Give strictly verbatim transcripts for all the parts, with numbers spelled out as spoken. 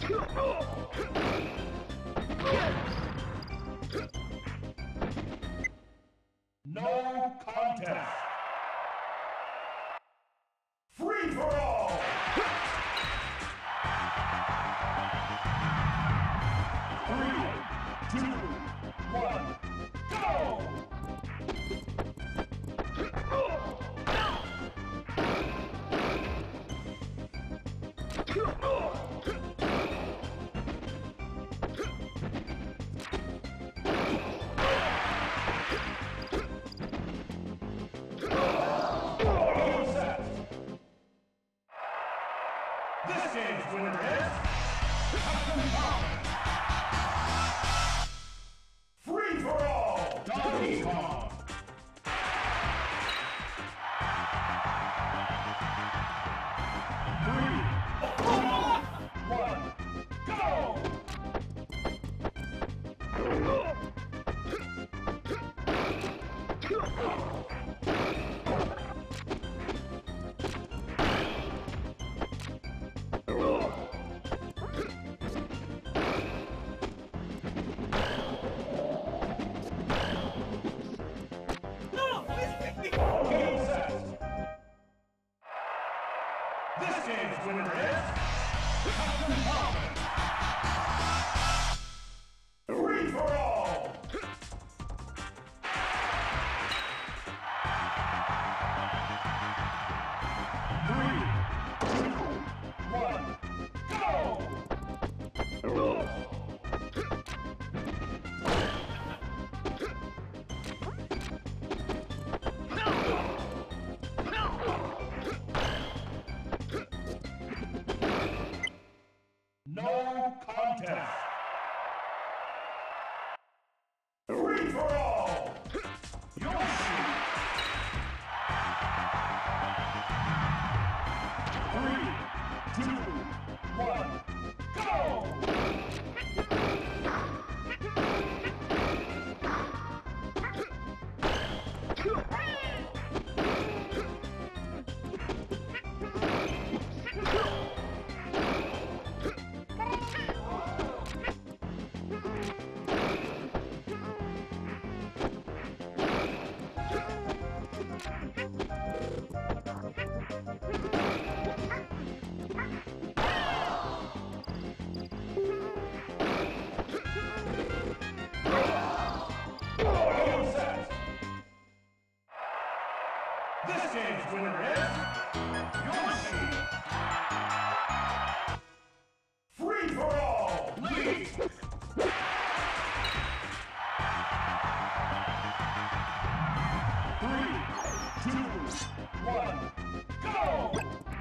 No contest. Free for all. Three, two, one, go! This game's winner is Captain Thomas. Free for all, Donkey Kong. Three, two, one, go! Game set. This game's winner is Captain Thomas. Free for all. Three, two, one, go! No contest. Free for all. Yoshi. Three, two, one, go! This game's winner is Yoshi. Free for all, lead. Three, two, one, go!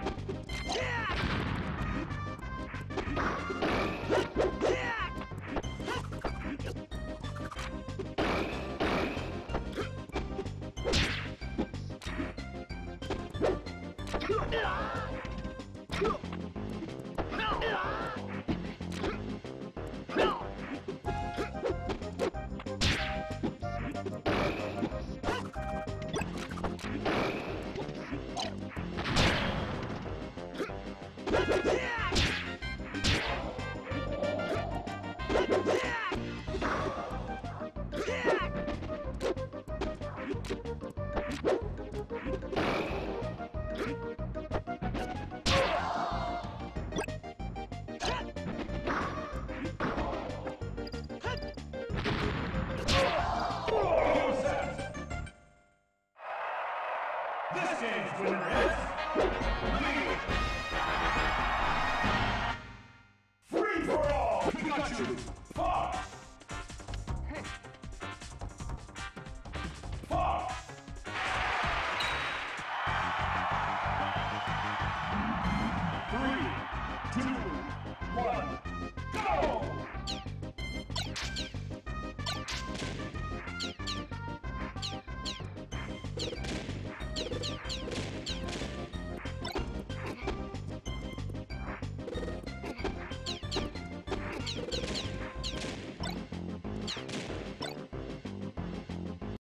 This game's winner is Lee. Free for all, Pikachu.